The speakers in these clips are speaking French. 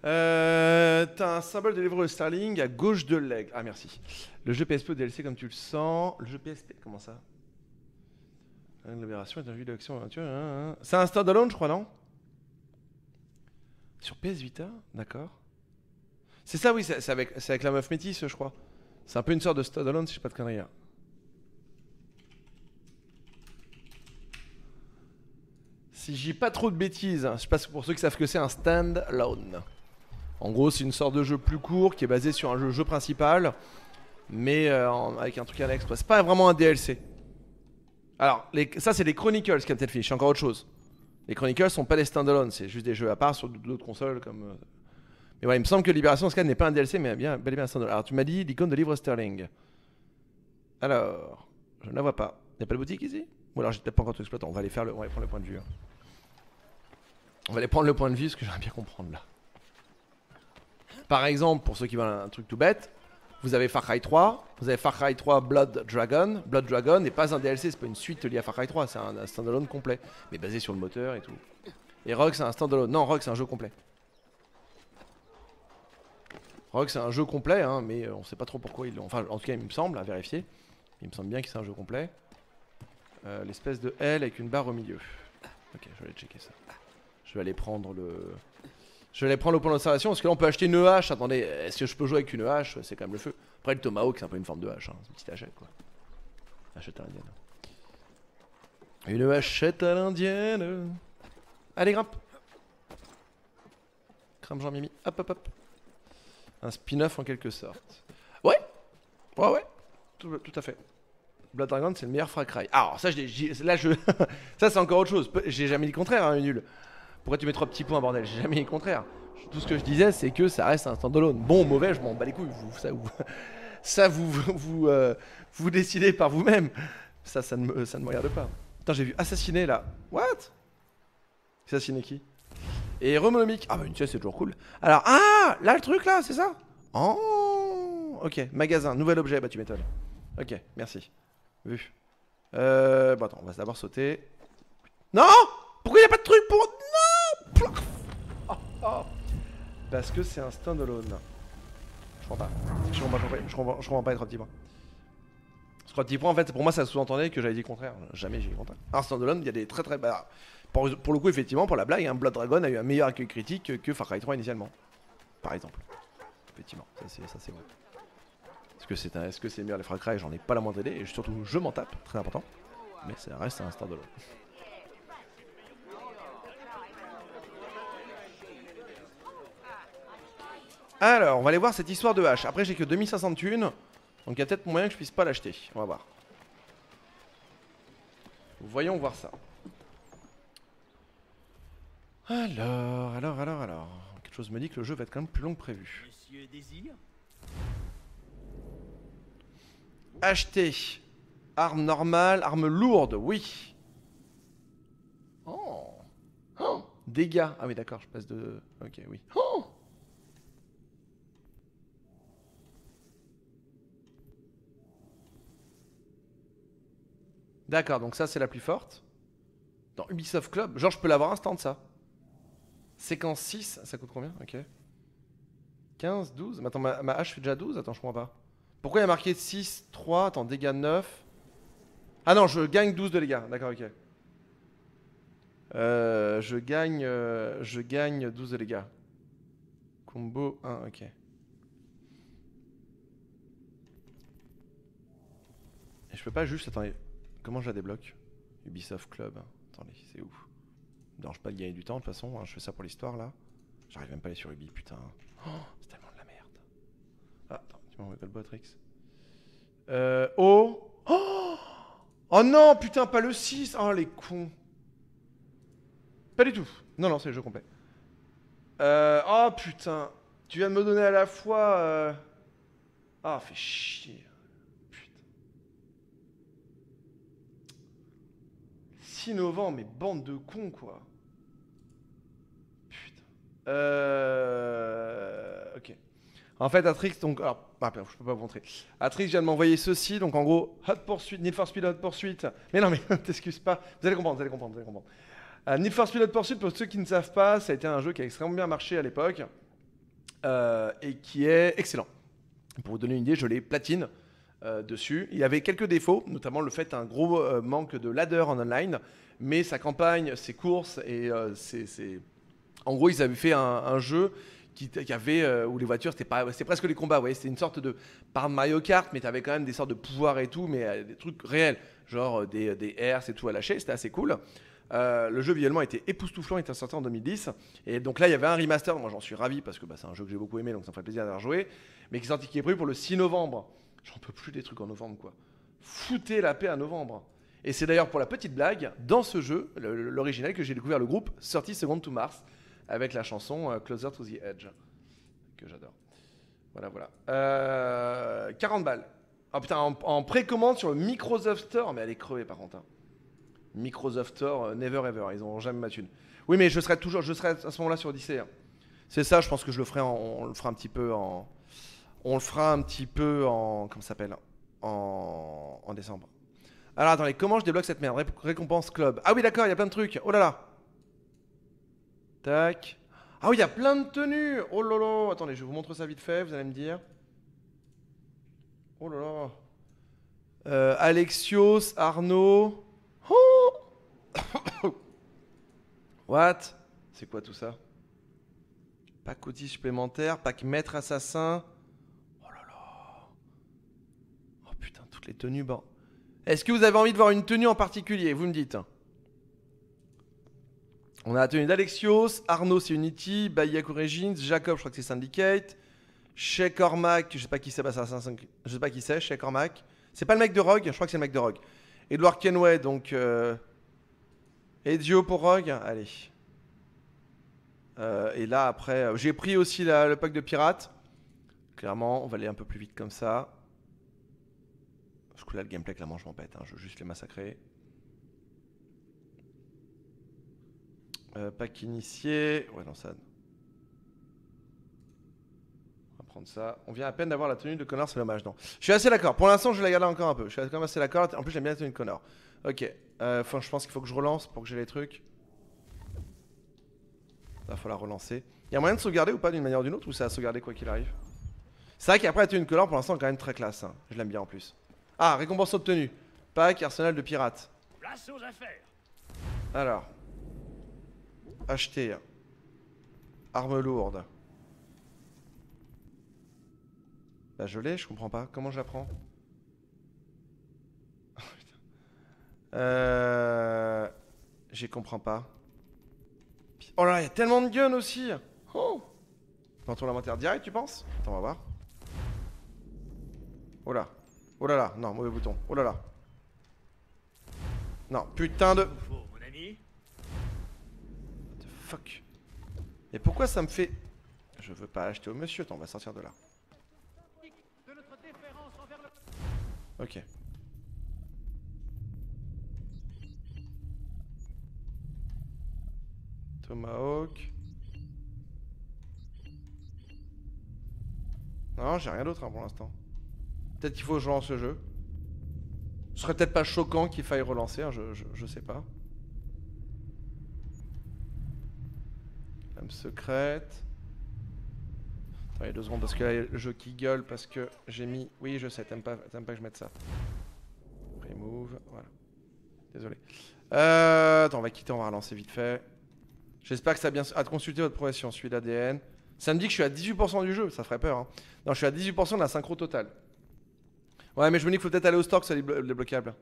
T'as un symbole de livre Starling à gauche de l'aigle. Ah, merci. Le jeu PSP au DLC comme tu le sens. Le jeu PSP, comment ça? L'aberration est un jeu d'action aventure. C'est un standalone, je crois, non? Sur PS Vita? D'accord. C'est ça, oui, c'est avec la meuf métisse, je crois. C'est un peu une sorte de standalone, si je sais pas de conneries. Hein. Si j'ai pas trop de bêtises, hein, je passe pour ceux qui savent que c'est un stand-alone. En gros, c'est une sorte de jeu plus court qui est basé sur un jeu principal, mais avec un truc annexe. C'est pas vraiment un DLC. Alors, ça, c'est les Chronicles, Captain Fish, c'est encore autre chose. Les Chronicles sont pas des stand-alone, c'est juste des jeux à part sur d'autres consoles comme. Mais ouais, il me semble que Libération Scan n'est pas un DLC, mais bel et bien un stand-alone. Alors, tu m'as dit l'icône de livre Sterling. Alors, je ne la vois pas. Il n'y a pas de boutique ici? Ou alors j'ai peut-être pas encore tout exploité. On va aller prendre le point de vue. Hein. On va aller prendre le point de vue, ce que j'aimerais bien comprendre là. Par exemple, pour ceux qui veulent un truc tout bête, vous avez Far Cry 3, vous avez Far Cry 3 Blood Dragon. Blood Dragon n'est pas un DLC, c'est pas une suite liée à Far Cry 3, c'est un standalone complet, mais basé sur le moteur et tout. Et Rogue, c'est un standalone. Non, Rogue, c'est un jeu complet. Rogue, c'est un jeu complet, hein, mais on sait pas trop pourquoi ils l'ont. Enfin, en tout cas, il me semble, à vérifier. Il me semble bien que c'est un jeu complet. L'espèce de L avec une barre au milieu. Ok, je vais aller checker ça. Je vais aller prendre le. Je vais aller prendre le point d'observation parce que là on peut acheter une hache. Attendez, est-ce que je peux jouer avec une hache? C'est quand même le feu. Après le tomahawk c'est un peu une forme de hache, hein. C'est une petite hachette quoi. Hachette à l'indienne. Une hachette à l'indienne. Allez grimpe. Grimpe Jean-Mimi. Hop hop hop. Un spin-off en quelque sorte. Ouais. Ouais. Tout à fait. Blood Dragon c'est le meilleur Far Cry. Alors ça ça c'est encore autre chose. J'ai jamais dit le contraire hein, Nul. Pourquoi tu mets 3 petits points, bordel? J'ai jamais dit le contraire. Tout ce que je disais, c'est que ça reste un standalone. Bon ou mauvais, je m'en bats les couilles. Vous décidez par vous-même. Ça ne me regarde pas. Putain, j'ai vu assassiner là. What? Assassiner qui? Et Remonomique. Ah bah une chaise, c'est toujours cool. Alors, ah, là le truc là, c'est ça? Oh, ok. Magasin, nouvel objet. Bah tu m'étonnes. Ok, merci. Vu. Bon attends, on va d'abord sauter. Non! Pourquoi il n'y a pas de truc pour... Non! Parce que c'est un standalone. Je comprends pas. Je comprends pas les 3 petits points. Ce 3 petits points, en fait, pour moi, ça sous-entendait que j'avais dit le contraire. Jamais j'ai dit le contraire. Un standalone, il y a des très... Bah, pour le coup, effectivement, pour la blague, hein, Blood Dragon a eu un meilleur accueil critique que Far Cry 3 initialement. Par exemple. Effectivement, ça c'est vrai. Est-ce que c'est meilleur les Far Cry? J'en ai pas la moindre idée. Et surtout, je m'en tape. Très important. Mais ça reste un standalone. Alors, on va aller voir cette histoire de hache. Après, j'ai que 2500 de thunes. Donc, il y a peut-être moyen que je puisse pas l'acheter. On va voir. Voyons voir ça. Alors. Quelque chose me dit que le jeu va être quand même plus long que prévu. Monsieur désire? Acheter. Arme normale, arme lourde, oui. Oh. Dégâts. Ah oui, d'accord, je passe de... Ok, oui. Oh. D'accord, donc ça c'est la plus forte. Dans Ubisoft Club, genre je peux l'avoir instant de ça. Séquence 6, ça coûte combien? Ok. 15, 12. Mais attends, ma hache fait déjà 12? Attends, je comprends pas. Pourquoi il y a marqué 6, 3, attends, dégâts 9. Ah non, je gagne 12 de dégâts, d'accord, ok. Je gagne 12 de dégâts. Combo 1, ok. Et je peux pas juste, attendez. Comment je la débloque? Ubisoft Club. Attendez, c'est où? Ça me dérange pas de gagner du temps de toute façon, hein, je fais ça pour l'histoire là. J'arrive même pas à aller sur Ubi, putain. Oh, c'est tellement de la merde. Ah, attends, tu m'envoies pas le Boatrix. Oh. Oh non, putain, pas le 6. Oh les cons. Pas du tout. Non, c'est le jeu complet. Oh putain. Tu viens de me donner à la fois... Ah, fais chier. 6 novembre, mais bande de cons, quoi. Putain. Ok. En fait, Atrix, donc... Alors, je peux pas vous montrer. Atrix vient de m'envoyer ceci, donc en gros, Hot Pursuit, Need for Speed Hot Pursuit. Mais non, mais t'excuses pas. Vous allez comprendre. Need for Speed Hot Pursuit, pour ceux qui ne savent pas, ça a été un jeu qui a extrêmement bien marché à l'époque. et qui est excellent. Pour vous donner une idée, je l'ai platine dessus. Il y avait quelques défauts, notamment le fait un gros manque de ladder en online, mais sa campagne, ses courses, et en gros, ils avaient fait un jeu qui avait, où les voitures, c'était presque les combats, c'était une sorte de, pas de Mario Kart, mais tu avais quand même des sortes de pouvoirs et tout, mais des trucs réels, genre des airs et tout à lâcher, c'était assez cool. Le jeu visuellement était époustouflant, il était sorti en 2010. Et donc là, il y avait un remaster. Moi, j'en suis ravi parce que c'est un jeu que j'ai beaucoup aimé, donc ça me ferait plaisir d'avoir joué. Mais qui est prévu pour le 6 novembre. J'en peux plus des trucs en novembre, quoi. Foutez la paix à novembre. Et c'est d'ailleurs pour la petite blague, dans ce jeu, l'original, que j'ai découvert le groupe 30 Seconds to Mars avec la chanson Closer to the Edge, que j'adore. Voilà. 40 balles. Ah putain, en précommande sur le Microsoft Store, mais elle est crevée par contre. Hein. Microsoft Store, never ever, ils n'auront jamais ma thune. Oui, mais je serai à ce moment-là sur Odyssey. Hein. C'est ça, je pense que je le ferai, on le fera un petit peu en, comment ça s'appelle, en décembre. Alors attendez, comment je débloque cette merde? Récompense club. Ah oui, d'accord, il y a plein de trucs. Oh là là. Tac. Ah oui, il y a plein de tenues. Oh là là. Attendez, je vais vous montrer ça vite fait, vous allez me dire. Oh là là. Alexios, Arnaud. Oh. What? C'est quoi tout ça? Pack outils supplémentaires, pack maître assassin. Oh là là. Oh putain, toutes les tenues, bon. Est-ce que vous avez envie de voir une tenue en particulier? Vous me dites. On a la tenue d'Alexios, Arnaud c'est Unity, Bayak Origins, Jacob je crois que c'est Syndicate, Shea Cormac, je sais pas qui c'est, je sais pas qui c'est, Shea Cormac. C'est pas le mec de Rogue, je crois que c'est le mec de Rogue. Edward Kenway, donc Ezio pour Rogue, allez. Et là après, j'ai pris aussi le pack de pirates. Clairement, on va aller un peu plus vite comme ça. Parce que là le gameplay clairement je m'en pète, hein, je veux juste les massacrer. Pack initié. Ouais, non, ça. On va prendre ça. On vient à peine d'avoir la tenue de Connor, c'est dommage. Non. Je suis assez d'accord. Pour l'instant, je vais la garder encore un peu. Je suis quand même assez d'accord. En plus, j'aime bien la tenue de Connor. Ok. Je pense qu'il faut que je relance pour que j'ai les trucs. Il va falloir relancer. Il y a moyen de sauvegarder ou pas d'une manière ou d'une autre, ou c'est à sauvegarder quoi qu'il arrive? C'est vrai qu'après, la tenue de Connor, pour l'instant, est quand même très classe. Hein. Je l'aime bien en plus. Ah, récompense obtenue. Pack, arsenal de pirates. Place aux affaires. Alors. Acheter. Arme lourde. Bah je l'ai, je comprends pas. Comment je la prends? J'y comprends pas. Oh là, il y a tellement de guns aussi. Oh. On tourne l'inventaire direct, tu penses? Attends, on va voir. Oh là. Oh là là. Non, mauvais bouton. Oh là là. Non, putain de... What the fuck. Et pourquoi ça me fait... Je veux pas acheter au monsieur. Attends, on va sortir de là. Ok. Tomahawk. Non, j'ai rien d'autre hein, pour l'instant. Peut-être qu'il faut que je relance le jeu. Ce serait peut-être pas choquant qu'il faille relancer, hein, je sais pas. Lame secrète. Attendez 2 secondes parce que là, il y a le jeu qui gueule parce que j'ai mis... Oui, je sais, t'aimes pas que je mette ça. Remove, voilà. Désolé. Attends, on va quitter, on va relancer vite fait. J'espère que ça a bien... À consulter votre progression, suivi l'ADN. Ça me dit que je suis à 18% du jeu, ça ferait peur. Hein. Non, je suis à 18% de la synchro totale. Ouais, mais je me dis qu'il faut peut-être aller au store que ça soit débloquable.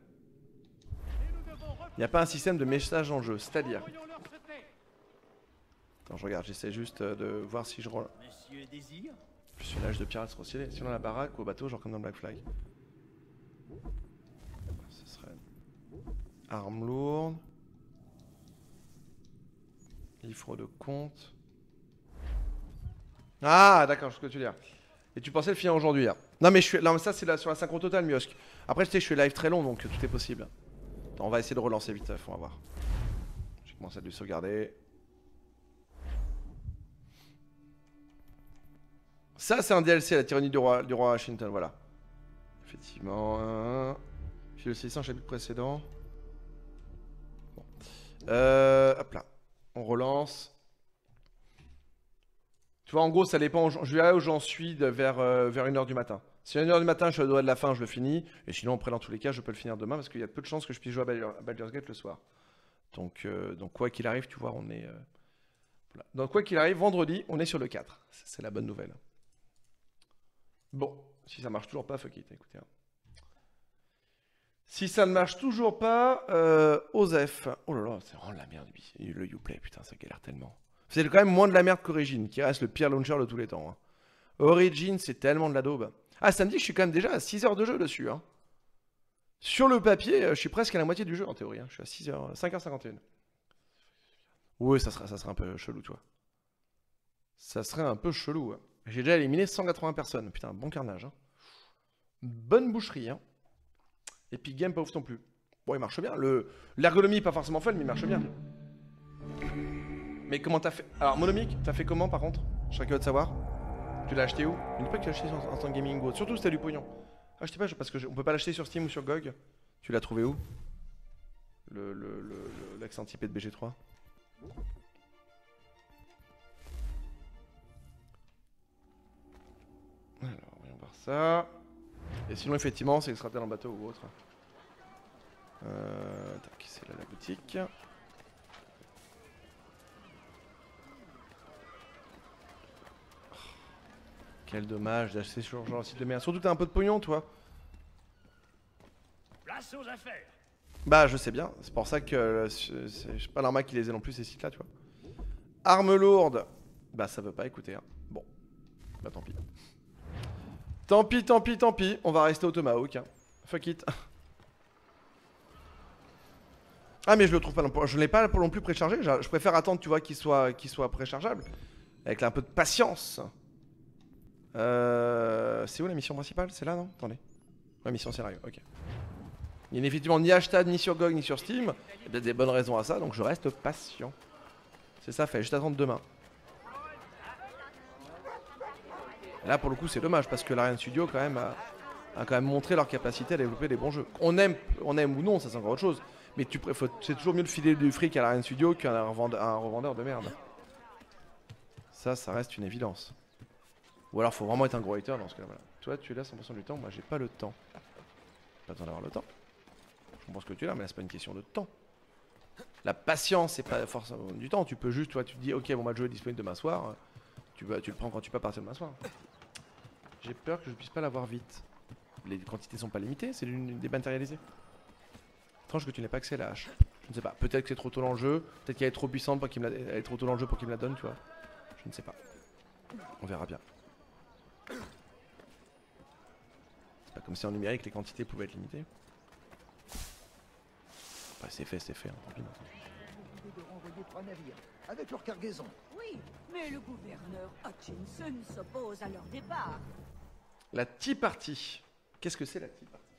Il n'y a pas un système de message en jeu, c'est-à-dire... Attends, je regarde, j'essaie juste de voir si je... Je suis l'âge de pirate trop stylé. Sinon la baraque ou au bateau, genre comme dans Black Flag. Ce serait... Arme lourde. Livre de compte. Ah, d'accord, je sais ce que tu veux dire. Et tu pensais le finir aujourd'hui là. Non mais, non, mais ça c'est sur la synchro totale, Miosk. Après, tu sais, je suis live très long, donc tout est possible. Attends, on va essayer de relancer vite, on va voir. J'ai commencé à lui sauvegarder. Ça, c'est un DLC, la tyrannie du roi Washington, voilà. Effectivement. Puis le 600, chapitre précédent. Bon. Hop là. On relance. Tu vois, en gros, ça dépend. Je verrai où j'en suis vers 1h du matin. Si à 1h du matin, je suis au doigt de la fin, je le finis. Et sinon, après, dans tous les cas, je peux le finir demain parce qu'il y a peu de chances que je puisse jouer à Baldur's Gate le soir. Donc quoi qu'il arrive, tu vois, on est. Voilà. Donc, quoi qu'il arrive, vendredi, on est sur le 4. C'est la bonne nouvelle. Bon, si ça marche toujours pas, fuck it, écoutez. Hein. Si ça ne marche toujours pas, Osef. Oh là là, c'est vraiment de la merde, le Uplay, putain, ça galère tellement. C'est quand même moins de la merde qu'Origin, qui reste le pire launcher de tous les temps. Hein. Origin, c'est tellement de la daube. Ah, ça me dit que je suis quand même déjà à 6 heures de jeu dessus. Hein. Sur le papier, je suis presque à la moitié du jeu en théorie. Hein. Je suis à 6 heures, 5h51. Oui, ça serait un peu chelou, toi. Ça serait un peu chelou. Hein. J'ai déjà éliminé 180 personnes. Putain, bon carnage. Hein. Bonne boucherie. Hein. Epic Game, pas ouf non plus. Bon, il marche bien. L'ergonomie, pas forcément fun, mais il marche bien. Mais comment t'as fait? Alors, Monomic, t'as fait comment par contre? Je serais curieux de savoir. Tu l'as acheté où? Je ne dis pas que tu l'as acheté sur Instant Gaming Go. Surtout si t'as du pognon. Ah, je sais pas, parce qu'on peut pas l'acheter sur Steam ou sur GOG. Tu l'as trouvé où? L'accent typé de BG3. Alors, voyons voir ça. Et sinon, effectivement, c'est que ce sera peut-être en bateau ou autre. Tac, c'est là la boutique. Quel dommage d'acheter sur genre le site de merde. Surtout que t'as un peu de pognon, toi. Place aux affaires. Bah, je sais bien. C'est pour ça que c'est pas normal qu'ils les aient non plus ces sites-là, tu vois. Arme lourde. Bah, ça veut pas écouter. Hein. Bon. Bah, tant pis. Tant pis, tant pis, tant pis. On va rester au Tomahawk. Hein. Fuck it. Ah, mais je le trouve pas non plus. Je l'ai pas non plus préchargé. Je préfère attendre, tu vois, qu'il soit préchargeable. Avec un peu de patience. C'est où la mission principale? C'est là, non? Attendez. Ouais, mission scénario, ok. Il n'est effectivement ni achetable ni sur GOG ni sur Steam. Il y a peut-être des bonnes raisons à ça, donc je reste patient. C'est ça, fait juste attendre demain. Et là, pour le coup, c'est dommage parce que l'Ariane Studio, quand même, a quand même montré leur capacité à développer des bons jeux. On aime ou non, ça c'est encore autre chose. Mais c'est toujours mieux de filer du fric à l'Ariane Studio qu'à un revendeur de merde. Ça reste une évidence. Ou alors faut vraiment être un gros hater dans ce cas-là. Voilà. Toi tu es là 100% du temps, moi j'ai pas le temps. Pas besoin d'avoir le temps. Je comprends ce que tu es là, mais là c'est pas une question de temps. La patience c'est pas forcément du temps. Tu peux juste, toi tu te dis ok bon bah le jeu est disponible demain soir. Tu le prends quand tu peux partir demain soir. J'ai peur que je puisse pas l'avoir vite. Les quantités sont pas limitées, c'est dématérialisé. Étrange que tu n'aies pas accès à la hache. Je ne sais pas. Peut-être que c'est trop tôt dans le jeu. Peut-être qu'elle est trop puissante pour qu'il me elle est trop tôt dans le jeu pour qu'il me la donne, tu vois. Je ne sais pas. On verra bien. C'est pas comme si en numérique les quantités pouvaient être limitées. Bah, c'est fait, hein, tant pis maintenant. De renvoyer 3 navires avec leur cargaison. Oui, mais le gouverneur Hutchinson s'oppose à leur départ. La Tea Party. Qu'est-ce que c'est la Tea Party?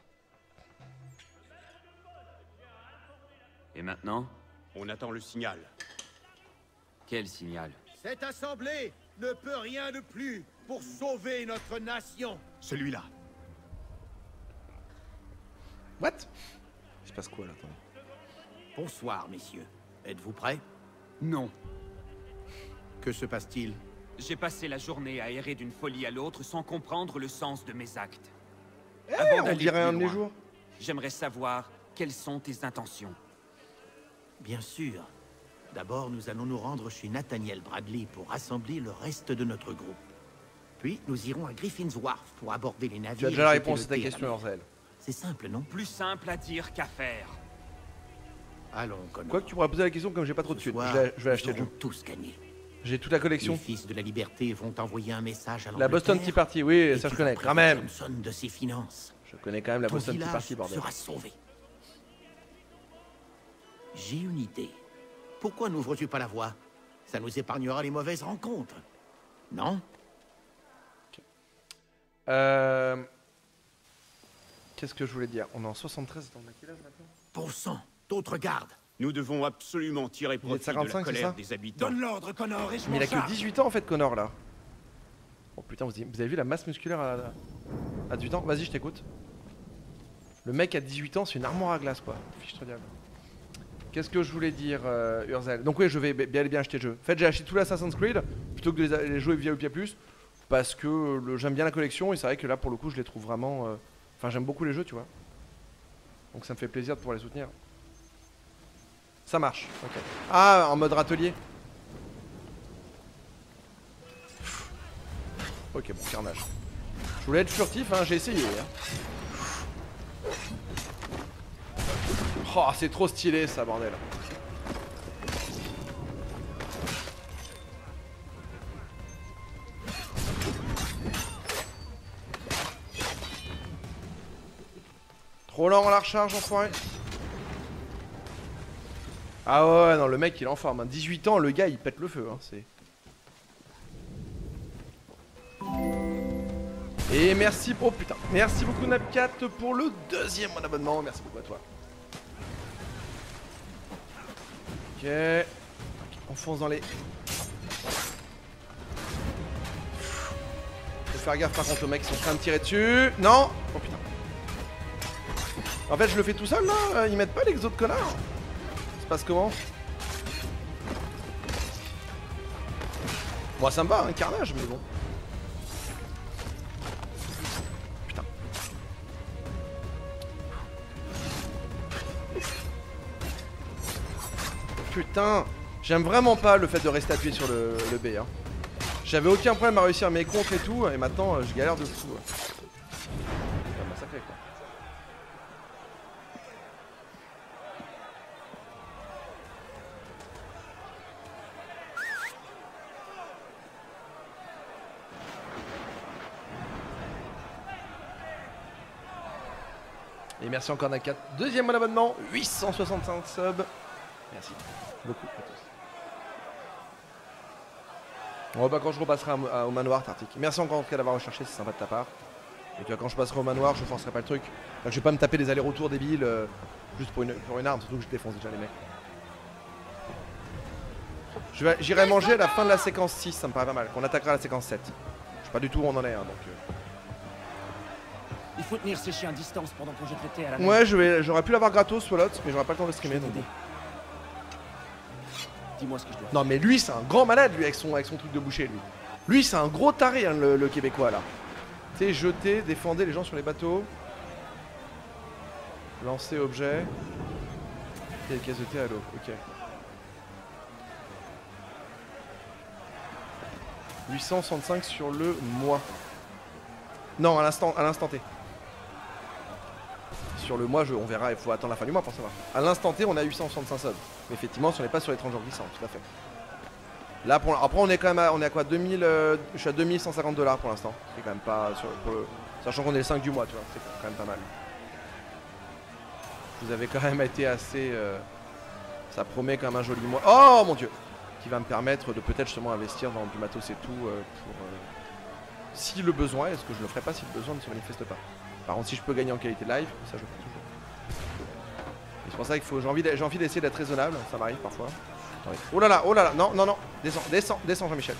Et maintenant? On attend le signal. Quel signal? Cette assemblée ne peut rien de plus pour sauver notre nation. Celui-là. What? Il se passe quoi là? Attendez. Bonsoir, messieurs. Êtes-vous prêts? Non. Que se passe-t-il? J'ai passé la journée à errer d'une folie à l'autre sans comprendre le sens de mes actes. On dirait un de mes jours. J'aimerais savoir quelles sont tes intentions. Bien sûr. D'abord, nous allons nous rendre chez Nathaniel Bradley pour rassembler le reste de notre groupe. Puis, nous irons à Griffin's Wharf pour aborder les navires. Tu as déjà la et jeter réponse le à ta thé question, la mer. Orzel. C'est simple, non? Plus simple à dire qu'à faire. Allons, Connor. Quoi que tu pourras poser la question comme j'ai pas trop de Ce suite. soir, Je vais acheter nous le jeu. aurons tous gagné. J'ai toute la collection. Les fils de la liberté vont envoyer un message à La Boston Tea l'Angleterre, Party, oui, et ça tu je connais. vas Quand même. Johnson de ses finances. Je connais quand même la Ton Boston Tea village Party, bordel. sera sauvé. J'ai une idée. Pourquoi n'ouvres-tu pas la voie? Ça nous épargnera les mauvaises rencontres. Non? Qu'est-ce que je voulais dire? On est en 73, attends, on a quel âge maintenant? Bon sang, d'autres gardes. Nous devons absolument tirer Il est de profit de 55, la c'est colère ça? des habitants. Donne l'ordre, Connor, et je Mais il m'en a que charge. 18 ans en fait, Connor là. Oh putain, vous avez vu la masse musculaire à 18 ans? Vas-y, je t'écoute. Le mec à 18 ans, c'est une armoire à glace quoi. Fiche-toi diable. Qu'est-ce que je voulais dire, Urzel? Donc oui, je vais bien acheter le jeu. En fait, j'ai acheté tout l'Assassin's Creed plutôt que de les jouer via UPA+, parce que j'aime bien la collection et c'est vrai que là, pour le coup, je les trouve vraiment... Enfin, j'aime beaucoup les jeux, tu vois. Donc ça me fait plaisir de pouvoir les soutenir. Ça marche, ok. Ah, en mode râtelier. Ok, bon, carnage. Je voulais être furtif, hein, j'ai essayé. Hein. Oh, c'est trop stylé ça, bordel. Trop lent à la recharge, enfoiré. Ah ouais, non, le mec il est en forme. Hein. 18 ans, le gars il pète le feu. Hein, c'est... Et merci, oh putain, merci beaucoup Napcat pour le 2e abonnement, merci beaucoup à toi. Ok, on fonce dans les... Faut faire gaffe par contre aux mecs qui sont en train de tirer dessus. Non. Oh putain. En fait je le fais tout seul là, ils mettent pas l'exo de connard. Ça se passe comment? Moi ça me va, un carnage mais bon. Putain, j'aime vraiment pas le fait de rester appuyé sur le B. Hein. J'avais aucun problème à réussir mes contres et tout, et maintenant je galère de fou. C'est un massacré quoi. Et merci encore Nakat. 2e mon abonnement, 865 subs. Merci beaucoup à tous. Bon bah quand je repasserai au manoir Tartic. Merci encore en tout cas d'avoir recherché, c'est sympa de ta part. Et tu vois quand je passerai au manoir je forcerai pas le truc. Donc, je vais pas me taper des allers-retours débiles juste pour une arme, surtout que je défonce déjà les mecs. J'irai manger à la fin de la séquence 6, ça me paraît pas mal. Qu'on attaquera la séquence 7. Je sais pas du tout où on en est hein, donc... Il faut tenir ces chiens à distance pendant que je traitais à la... Ouais, j'aurais pu l'avoir gratos soit l'autre, mais j'aurais pas le temps de streamer. Donc... Dis-moi ce que je dois faire. Non mais lui c'est un grand malade lui avec son truc de boucher lui. Lui c'est un gros taré hein, le québécois là. Tu sais, jeter, défendre les gens sur les bateaux. Lancer objet. Et caisse de thé à l'eau, ok. 865 sur le mois. Non, à l'instant T. Sur le mois, on verra, il faut attendre la fin du mois pour savoir. À l'instant T, on a 865 subs. Mais effectivement, si on n'est pas sur les 30 jours glissants, tout à fait. Là, après, on est quand même à, on est à quoi 2000, je suis à 2150 $ pour l'instant. C'est quand même pas, sachant qu'on est le 5 du mois, tu vois, c'est quand même pas mal. Vous avez quand même été assez... ça promet quand même un joli mois. Oh mon dieu! Qui va me permettre de peut-être justement investir dans du matos et tout pour... si le besoin est, est-ce que je le ferai pas si le besoin ne se manifeste pas. Par contre si je peux gagner en qualité live, ça je le fais toujours. Et c'est pour ça qu'il faut, j'ai envie d'essayer d'être raisonnable, ça m'arrive parfois. Attendez. Oh là là, non, descends Jean-Michel.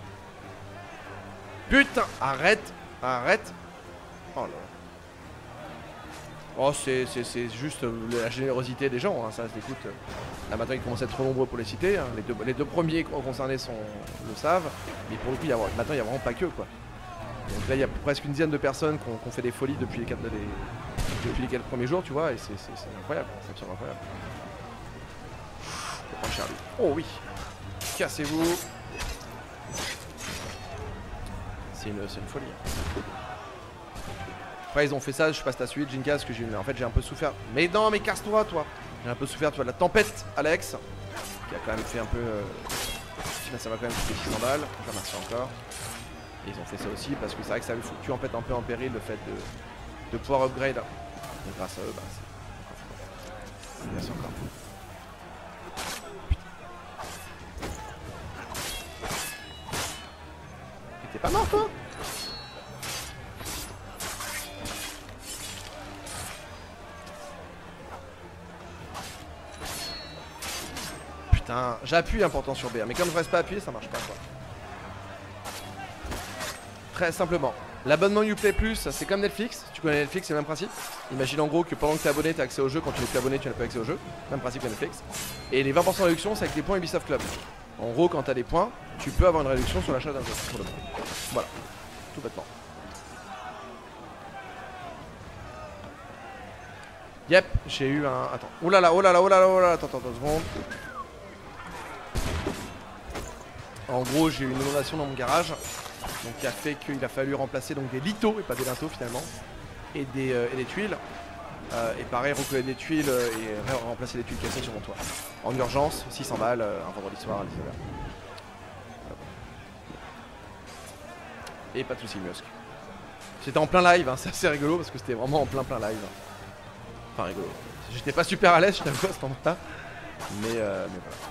Putain, arrête. Oh là. Oh c'est juste la générosité des gens, hein, ça écoute. Là maintenant ils commencent à être trop nombreux pour les citer, hein. Les deux premiers concernés le savent, mais pour le coup maintenant il y a vraiment pas que quoi. Donc là il y a presque une dizaine de personnes qui ont fait des folies depuis les 4 premiers jours, tu vois, et c'est incroyable, c'est absolument incroyable. Oh Charlie. Oh oui. Cassez-vous. C'est une folie. Après ils ont fait ça, je passe ta suite, Jinka, parce que en fait j'ai un peu souffert. Mais non mais casse-toi toi. J'ai un peu souffert, tu vois, de la tempête Alex, qui a quand même fait un peu... ça m'a quand même coûté 600 balles, je remercie encore. Et ils ont fait ça aussi parce que c'est vrai que ça avait foutu en fait un peu en péril le fait de pouvoir upgrade. Donc grâce à eux, bah c'est... Merci encore. T'es pas mort toi? Putain, j'appuie pourtant sur B, mais comme je reste pas appuyé, ça marche pas quoi. Très simplement. L'abonnement Uplay Plus, c'est comme Netflix. Tu connais Netflix, c'est le même principe. Imagine en gros que pendant que t'es abonné, t'as accès au jeu. Quand tu n'es plus abonné, tu n'as pas accès au jeu. Même principe que Netflix. Et les 20% de réduction, c'est avec des points Ubisoft Club. En gros, quand t'as des points, tu peux avoir une réduction sur l'achat d'un jeu. Pour le coup. Voilà, tout bêtement. Yep, j'ai eu un... Attends. Oh là là, oh là là, oh là là, oh là là. Attends, attends, 2 secondes. En gros, j'ai eu une inondation dans mon garage. Donc qui a fait qu'il a fallu remplacer donc des litaux et pas des linteaux finalement. Et des tuiles. Et pareil, recoller des tuiles et remplacer les tuiles cassées sur mon toit. En urgence, 600 balles, un vendredi soir à 19h. Et pas de soucis, Musk. C'était en plein live, hein, c'est assez rigolo parce que c'était vraiment en plein live. Enfin rigolo. J'étais pas super à l'aise, je t'avoue à ce moment-là. Mais voilà.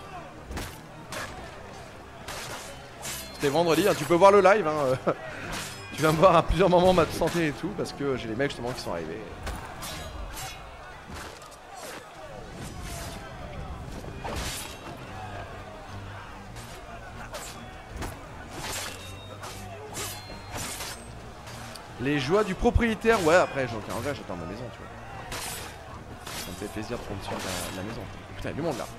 C'était vendredi, hein, tu peux voir le live. Hein, tu vas me voir à plusieurs moments ma santé et tout parce que j'ai les mecs justement qui sont arrivés. Les joies du propriétaire, ouais après en vrai j'attends ma maison tu vois. Ça me fait plaisir de prendre sur la maison. Putain il y a du monde là.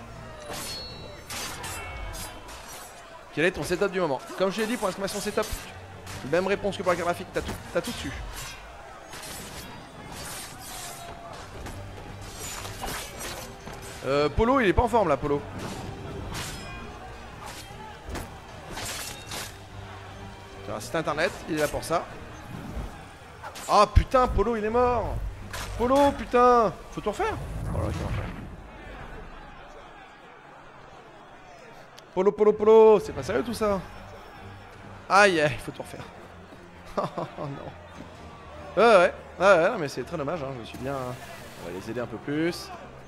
Quel est ton setup du moment? Comme je l'ai dit pour l'exclamation setup, même réponse que pour la carte graphique, t'as tout dessus. Polo il est pas en forme là Polo. C'est un site internet, il est là pour ça. Ah putain Polo il est mort. Polo putain. Faut tout refaire. Oh là, Polo, c'est pas sérieux tout ça. Aïe, il faut tout refaire. Oh non. Ouais, non, mais c'est très dommage, hein. Je me suis bien... On va les aider un peu plus.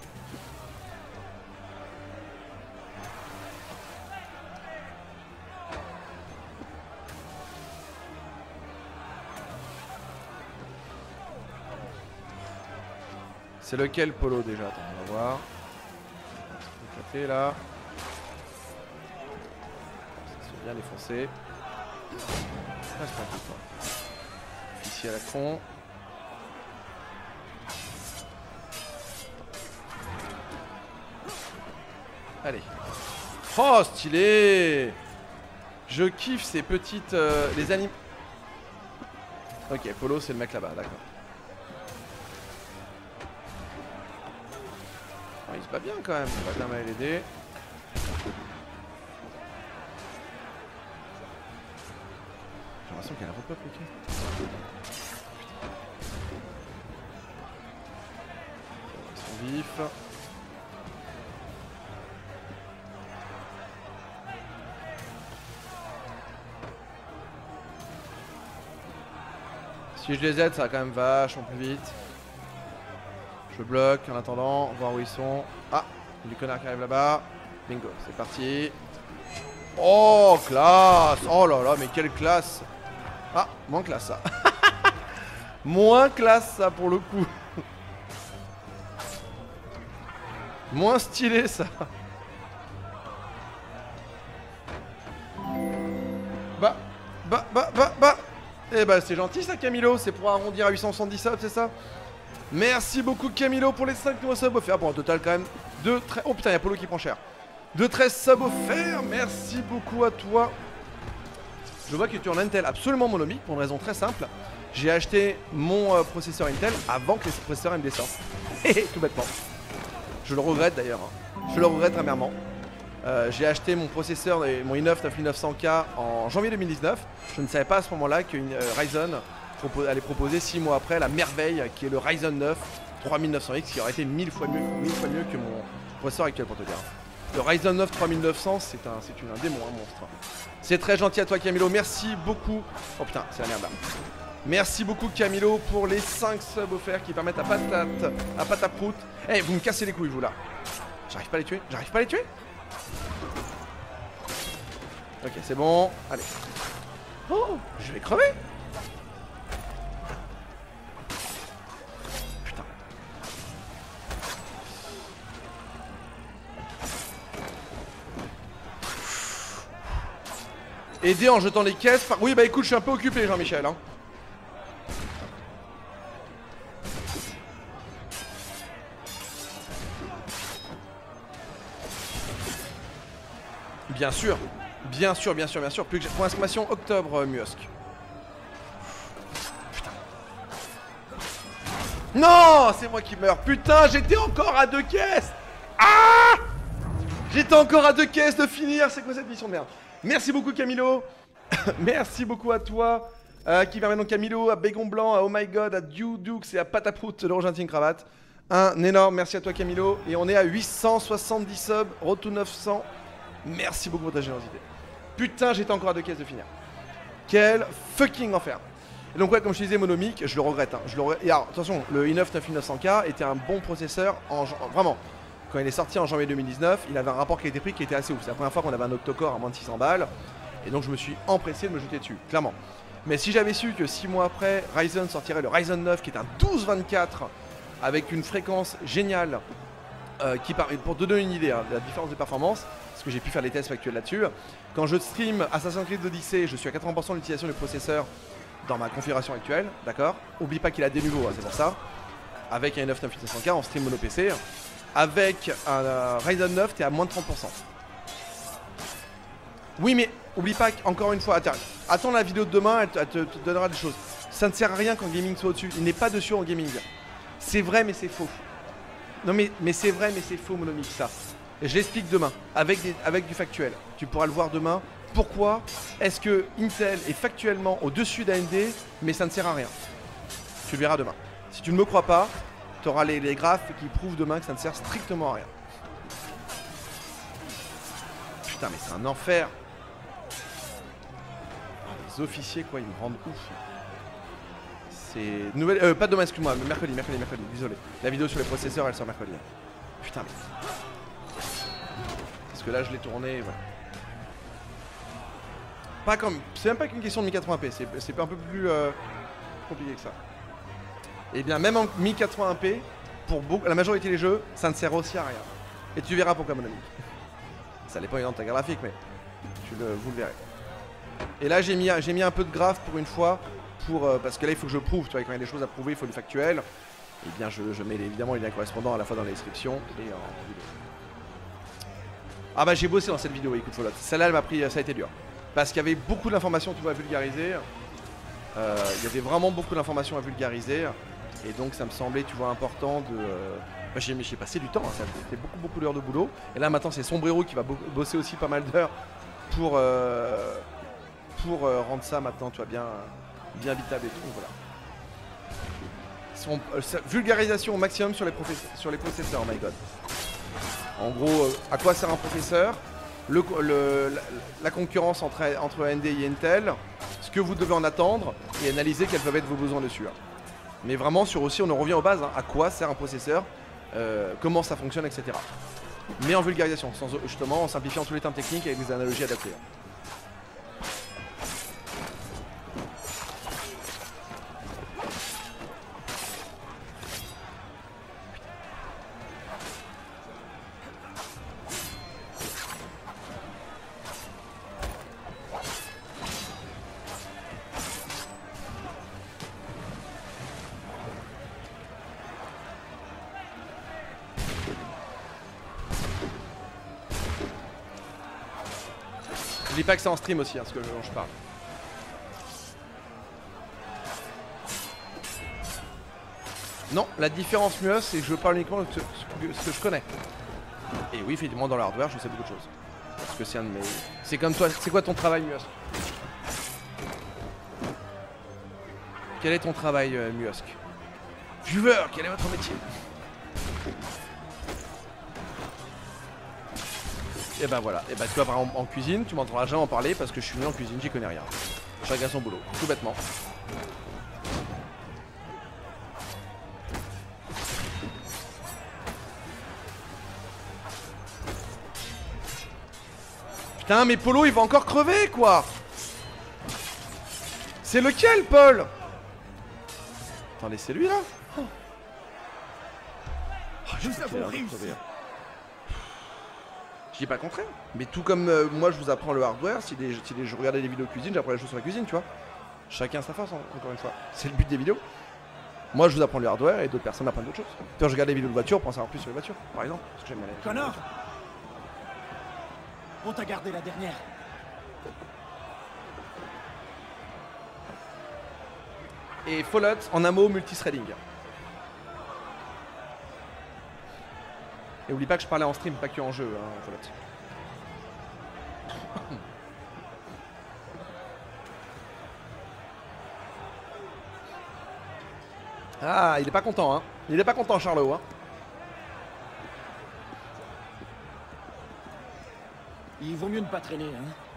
C'est lequel Polo déjà? Attends, on va voir. Éclaté là. Bien défoncé. Reste un peu quoi. Officier à la con. Allez. Oh stylé. Je kiffe ces petites... les animes. Ok, Polo c'est le mec là-bas, d'accord. Oh, il se bat bien quand même, on va bien mal l'aider. J'ai l'impression qu'elle a repop ok. Ils sont vifs. Si je les aide, ça va quand même vachement plus vite. Je bloque en attendant, voir où ils sont. Ah, il y a du connard qui arrive là-bas. Bingo, c'est parti. Oh, classe. Oh là là, mais quelle classe. Ah, moins classe ça. Moins classe ça pour le coup. Moins stylé ça. Bah. Eh bah c'est gentil ça Camilo, c'est pour arrondir à 870 subs, c'est ça? Merci beaucoup Camilo pour les 5 nouveaux subs offerts. Pour un total quand même de 13... Oh putain, il y a Polo qui prend cher. De 13 subs offerts, merci beaucoup à toi. Je vois que tu es en Intel absolument monomique pour une raison très simple. J'ai acheté mon processeur Intel avant que les processeurs AMD sortent. Tout bêtement. Je le regrette d'ailleurs. Je le regrette amèrement. J'ai acheté mon processeur, mon i9 9900K en janvier 2019. Je ne savais pas à ce moment-là qu'une Ryzen allait proposer 6 mois après la merveille qui est le Ryzen 9 3900X qui aurait été 1000 fois mieux que mon processeur actuel pour te dire. Le Ryzen 9 3900 c'est un démon, un monstre. C'est très gentil à toi Camilo, merci beaucoup. Oh putain, c'est la merde là. Merci beaucoup Camilo pour les 5 subs offerts qui permettent à Pataprout. Eh, vous me cassez les couilles vous là. J'arrive pas à les tuer, Ok, c'est bon. Allez. Oh, je vais crever. Putain. Aider en jetant les caisses. Oui, bah écoute, je suis un peu occupé, Jean-Michel. Hein. Bien sûr. Bien sûr, bien sûr, bien sûr. Plus que point d'exclamation octobre, Musk. Putain. Non, c'est moi qui meurs. Putain, j'étais encore à 2 caisses. Ah, j'étais encore à 2 caisses de finir. C'est quoi cette mission de merde? Merci beaucoup, Camilo. Merci beaucoup à toi. Qui permet donc Camilo, à Bégon Blanc, à Oh My God, à Dukes et à Pataprout de l'Argentine Cravate. Un énorme merci à toi, Camilo. Et on est à 870 subs, road to 900. Merci beaucoup pour ta générosité. Putain, j'étais encore à 2 caisses de finir. Quel fucking enfer. Et donc ouais, comme je te disais, Monomic, je le regrette. Hein. Et alors, attention, le i9 9900K était un bon processeur. Vraiment, quand il est sorti en janvier 2019, il avait un rapport qualité-prix qui était assez ouf. C'est la première fois qu'on avait un octocore à moins de 600 balles. Et donc je me suis empressé de me jeter dessus, clairement. Mais si j'avais su que 6 mois après, Ryzen sortirait le Ryzen 9 qui est un 1224 avec une fréquence géniale, pour te donner une idée de la différence de performance, parce que j'ai pu faire des tests factuels là-dessus. Quand je stream Assassin's Creed Odyssey, je suis à 80% de l'utilisation du processeur dans ma configuration actuelle, d'accord. Oublie pas qu'il a des niveaux, hein, c'est pour ça. Avec un i9 9900K en stream mono PC, avec un Ryzen 9, t'es à moins de 30%. Oui, mais oublie pas qu'encore une fois, attends la vidéo de demain, elle te donnera des choses. Ça ne sert à rien quand le gaming soit au-dessus. Il n'est pas dessus en gaming. C'est vrai, mais c'est faux. Non, mais c'est vrai, mais c'est faux, Monomic, ça. Et je l'explique demain, avec du factuel. Tu pourras le voir demain. Pourquoi est-ce que Intel est factuellement au-dessus d'AMD, mais ça ne sert à rien? Tu le verras demain. Si tu ne me crois pas, tu auras les graphes qui prouvent demain que ça ne sert strictement à rien. Putain, mais c'est un enfer. Les officiers, quoi, ils me rendent ouf. C'est... Nouvelle... pas demain, excuse-moi, mercredi, désolé. La vidéo sur les processeurs, elle sort mercredi. Putain, mais... Parce que là, je l'ai tourné, voilà. Pas comme... C'est même pas qu'une question de 1080p, c'est un peu plus compliqué que ça. Et bien, même en 1080p, pour la majorité des jeux, ça ne sert aussi à rien. Et tu verras pourquoi, mon ami. Ça dépend évidemment de ta graphique, mais vous le verrez. Et là, j'ai mis un peu de graphe pour une fois, parce que là, il faut que je prouve. Tu vois, quand il y a des choses à prouver, il faut du factuel. Et bien, je mets évidemment les liens correspondants à la fois dans la description et en vidéo. Ah bah, j'ai bossé dans cette vidéo, écoute, Follotte. Celle-là, elle m'a pris, ça a été dur. Parce qu'il y avait beaucoup d'informations, tu vois, à vulgariser. Il y avait vraiment beaucoup d'informations à vulgariser. Et donc, ça me semblait, tu vois, important de... j'ai passé du temps, hein, ça a été beaucoup d'heures de boulot. Et là, maintenant, c'est Sombrero qui va bosser aussi pas mal d'heures pour rendre ça maintenant, tu vois, bien habitable et tout, donc voilà. Vulgarisation au maximum sur les processeurs, oh my god. En gros, à quoi sert un processeur, la concurrence entre AMD et Intel, ce que vous devez en attendre, et analyser quels peuvent être vos besoins dessus. Hein. Mais vraiment, on en revient aux bases, hein, à quoi sert un processeur, comment ça fonctionne, etc. Mais en vulgarisation, justement en simplifiant tous les termes techniques avec des analogies adaptées. Hein. Je dis pas que c'est en stream aussi, hein, ce dont je parle. Non, la différence mieux, c'est que je parle uniquement de ce que je connais. Et oui, effectivement, dans le hardware, je sais beaucoup de choses. Parce que c'est un de mes... C'est comme toi, c'est quoi ton travail, Musk? Quel est ton travail, Musk? Viewer, quel est votre métier? Et ben voilà, et ben tu vois par exemple en cuisine, tu m'entendras jamais en parler parce que je suis nul en cuisine, j'y connais rien. Chacun son boulot, tout bêtement. Putain, mais Polo il va encore crever quoi. C'est lequel, Paul? Attendez, c'est lui là? Oh. Oh, Nous avons réussi. Je dis pas le contraire, mais tout comme moi je vous apprends le hardware, je regardais des vidéos de cuisine, j'apprends les choses sur la cuisine, tu vois. Chacun sa façon, encore une fois. C'est le but des vidéos. Moi je vous apprends le hardware et d'autres personnes apprennent d'autres choses. Quand je regarde des vidéos de voitures pour en savoir plus sur les voitures, par exemple. Parce que j'aime bien les voitures. On t'a gardé la dernière. Et Fallout en un mot multithreading. Et oublie pas que je parlais en stream, pas que en jeu, hein, Fallout. Ah, il est pas content, hein. Il est pas content, Charlot, hein. Il vaut mieux ne pas traîner, hein.